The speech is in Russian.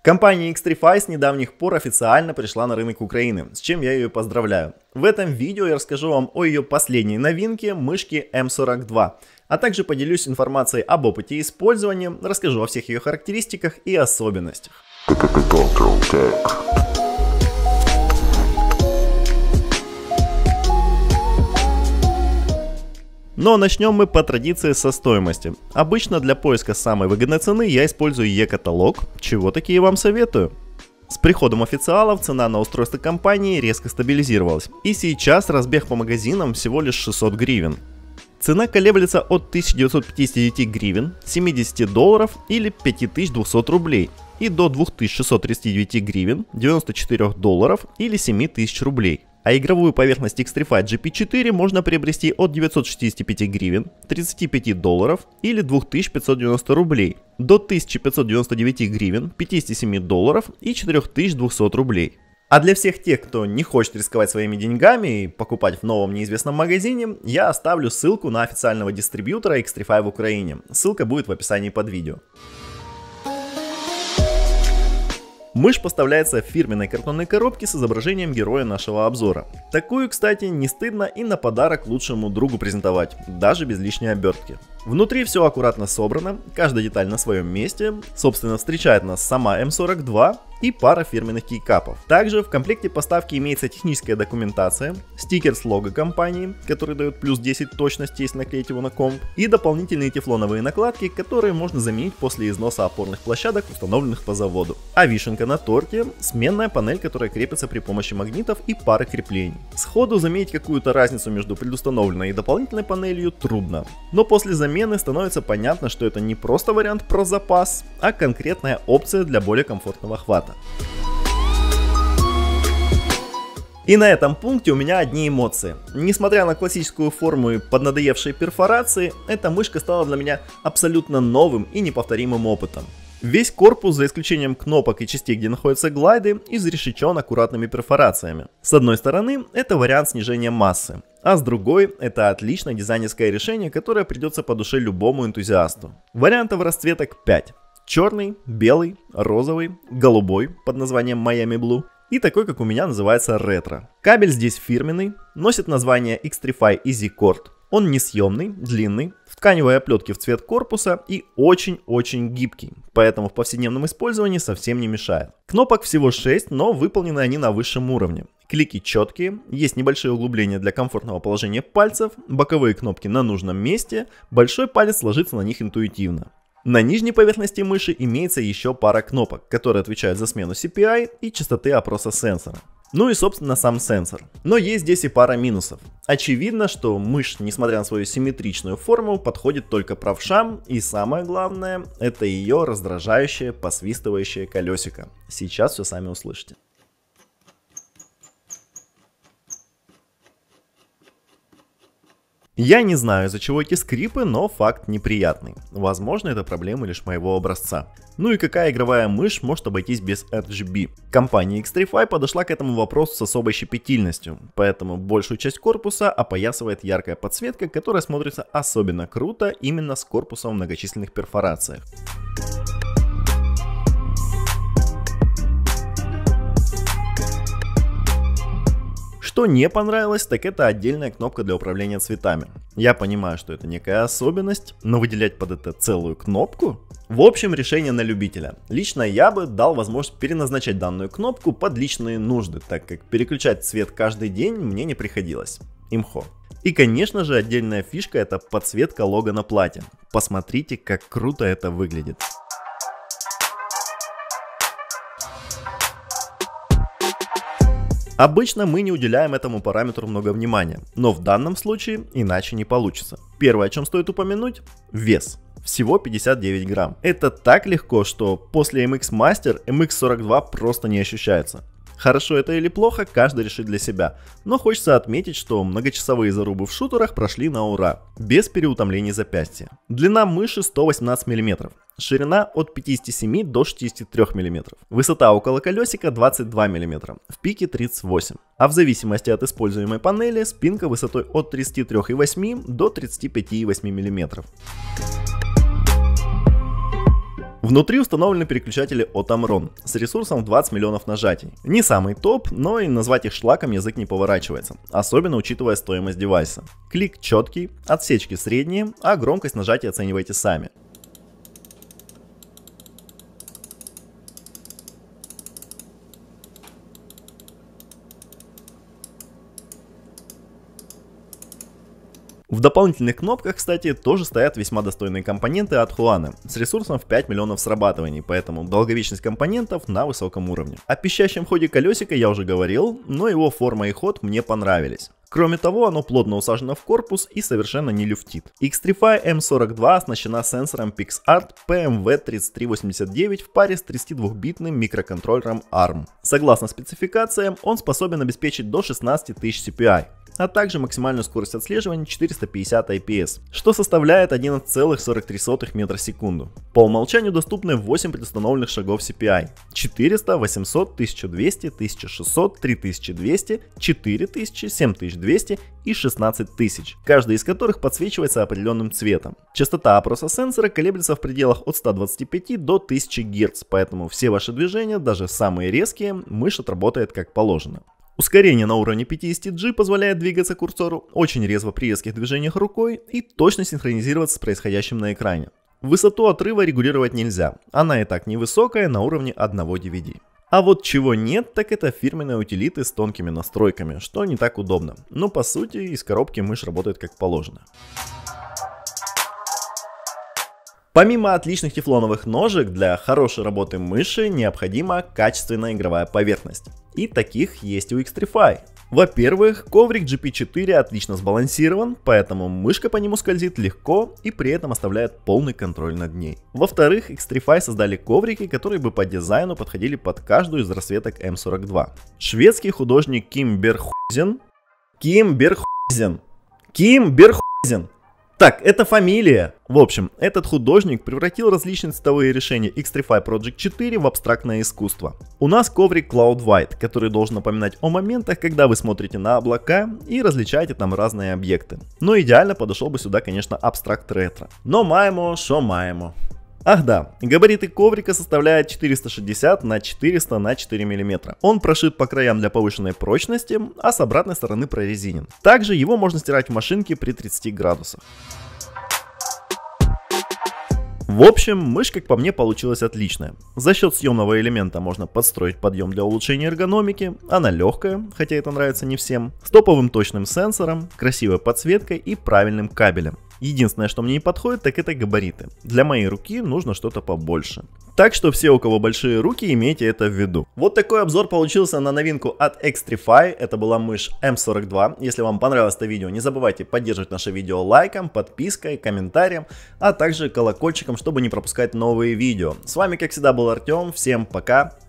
Компания Xtrfy с недавних пор официально пришла на рынок Украины, с чем я ее поздравляю. В этом видео я расскажу вам о ее последней новинке мышки M42, а также поделюсь информацией об опыте использования, расскажу о всех ее характеристиках и особенностях. Но начнем мы по традиции со стоимости. Обычно для поиска самой выгодной цены я использую e-каталог, чего такие вам советую. С приходом официалов цена на устройство компании резко стабилизировалась, и сейчас разбег по магазинам всего лишь 600 гривен. Цена колеблется от 1959 гривен, 70 долларов или 5200 рублей и до 2639 гривен, 94 долларов или 7000 рублей. А игровую поверхность Xtrfy GP4 можно приобрести от 965 гривен, 35 долларов или 2590 рублей до 1599 гривен, 57 долларов и 4200 рублей. А для всех тех, кто не хочет рисковать своими деньгами и покупать в новом неизвестном магазине, я оставлю ссылку на официального дистрибьютора Xtrfy в Украине. Ссылка будет в описании под видео. Мышь поставляется в фирменной картонной коробке с изображением героя нашего обзора. Такую, кстати, не стыдно и на подарок лучшему другу презентовать, даже без лишней обертки. Внутри все аккуратно собрано, каждая деталь на своем месте. Собственно, встречает нас сама M42 и пара фирменных кейкапов. Также в комплекте поставки имеется техническая документация, стикер с лого компании, который дает плюс 10 точности, если наклеить его на комп, и дополнительные тефлоновые накладки, которые можно заменить после износа опорных площадок, установленных по заводу. А вишенка на торте — сменная панель, которая крепится при помощи магнитов и пары креплений. Сходу заметить какую-то разницу между предустановленной и дополнительной панелью трудно, но после замены становится понятно, что это не просто вариант про запас, а конкретная опция для более комфортного хвата. И на этом пункте у меня одни эмоции. Несмотря на классическую форму и поднадоевшие перфорации, эта мышка стала для меня абсолютно новым и неповторимым опытом. Весь корпус, за исключением кнопок и частей, где находятся глайды, изрешечен аккуратными перфорациями. С одной стороны, это вариант снижения массы, а с другой, это отличное дизайнерское решение, которое придется по душе любому энтузиасту. Вариантов расцветок 5. Черный, белый, розовый, голубой под названием Miami Blue и такой, как у меня, называется ретро. Кабель здесь фирменный, носит название Xtrfy EasyCord. Он несъемный, длинный, в тканевой оплетке в цвет корпуса и очень-очень гибкий, поэтому в повседневном использовании совсем не мешает. Кнопок всего 6, но выполнены они на высшем уровне. Клики четкие, есть небольшие углубления для комфортного положения пальцев, боковые кнопки на нужном месте, большой палец ложится на них интуитивно. На нижней поверхности мыши имеется еще пара кнопок, которые отвечают за смену CPI и частоты опроса сенсора. Ну и собственно сам сенсор. Но есть здесь и пара минусов. Очевидно, что мышь, несмотря на свою симметричную форму, подходит только правшам, и самое главное, это ее раздражающее посвистывающее колесико. Сейчас все сами услышите. Я не знаю, из-за чего эти скрипы, но факт неприятный. Возможно, это проблема лишь моего образца. Ну и какая игровая мышь может обойтись без RGB? Компания Xtrfy подошла к этому вопросу с особой щепетильностью, поэтому большую часть корпуса опоясывает яркая подсветка, которая смотрится особенно круто именно с корпусом в многочисленных перфорациях. Что не понравилось, так это отдельная кнопка для управления цветами. Я понимаю, что это некая особенность, но выделять под это целую кнопку? В общем, решение на любителя. Лично я бы дал возможность переназначать данную кнопку под личные нужды, так как переключать цвет каждый день мне не приходилось. Имхо. И конечно же отдельная фишка — это подсветка лого на плате. Посмотрите, как круто это выглядит. Обычно мы не уделяем этому параметру много внимания, но в данном случае иначе не получится. Первое, о чем стоит упомянуть — вес. Всего 59 грамм. Это так легко, что после MX Master MX42 просто не ощущается. Хорошо это или плохо, каждый решит для себя, но хочется отметить, что многочасовые зарубы в шутерах прошли на ура, без переутомлений запястья. Длина мыши 118 мм, ширина от 57 до 63 мм, высота около колесика 22 мм, в пике 38, а в зависимости от используемой панели спинка высотой от 33,8 до 35,8 мм. Внутри установлены переключатели от Tamron с ресурсом 20 миллионов нажатий. Не самый топ, но и назвать их шлаком язык не поворачивается, особенно учитывая стоимость девайса. Клик четкий, отсечки средние, а громкость нажатия оценивайте сами. В дополнительных кнопках, кстати, тоже стоят весьма достойные компоненты от Huane с ресурсом в 5 миллионов срабатываний, поэтому долговечность компонентов на высоком уровне. О пищащем ходе колесика я уже говорил, но его форма и ход мне понравились. Кроме того, оно плотно усажено в корпус и совершенно не люфтит. Xtrfy M42 оснащена сенсором PixArt PMV3389 в паре с 32-битным микроконтроллером ARM. Согласно спецификациям, он способен обеспечить до 16 тысяч CPI, а также максимальную скорость отслеживания 450 IPS, что составляет 11,43 метра в секунду. По умолчанию доступны 8 предустановленных шагов CPI: 400, 800, 1200, 1600, 3200, 4000, 7200 и 16000, каждый из которых подсвечивается определенным цветом. Частота опроса сенсора колеблется в пределах от 125 до 1000 Гц, поэтому все ваши движения, даже самые резкие, мышь отработает как положено. Ускорение на уровне 50G позволяет двигаться курсору очень резво при резких движениях рукой и точно синхронизироваться с происходящим на экране. Высоту отрыва регулировать нельзя, она и так невысокая, на уровне одного DVD. А вот чего нет, так это фирменные утилиты с тонкими настройками, что не так удобно, но по сути из коробки мышь работает как положено. Помимо отличных тефлоновых ножек, для хорошей работы мыши необходима качественная игровая поверхность. И таких есть у Xtrfy. Во-первых, коврик GP4 отлично сбалансирован, поэтому мышка по нему скользит легко и при этом оставляет полный контроль над ней. Во-вторых, Xtrfy создали коврики, которые бы по дизайну подходили под каждую из расцветок M42. Шведский художник Ким Берхузен. Так, это фамилия. В общем, этот художник превратил различные цветовые решения Xtrfy Project 4 в абстрактное искусство. У нас коврик Cloud White, который должен напоминать о моментах, когда вы смотрите на облака и различаете там разные объекты. Но идеально подошел бы сюда, конечно, абстракт ретро. Но маемо, шо маемо. Ах да, габариты коврика составляют 460 на 400 на 4 мм. Он прошит по краям для повышенной прочности, а с обратной стороны прорезинен. Также его можно стирать в машинке при 30 градусах. В общем, мышь, как по мне, получилась отличная. За счет съемного элемента можно подстроить подъем для улучшения эргономики, она легкая, хотя это нравится не всем, с топовым точным сенсором, красивой подсветкой и правильным кабелем. Единственное, что мне не подходит, так это габариты. Для моей руки нужно что-то побольше. Так что все, у кого большие руки, имейте это в виду. Вот такой обзор получился на новинку от Xtrfy. Это была мышь M42. Если вам понравилось это видео, не забывайте поддерживать наше видео лайком, подпиской, комментарием, а также колокольчиком, чтобы не пропускать новые видео. С вами, как всегда, был Артем. Всем пока.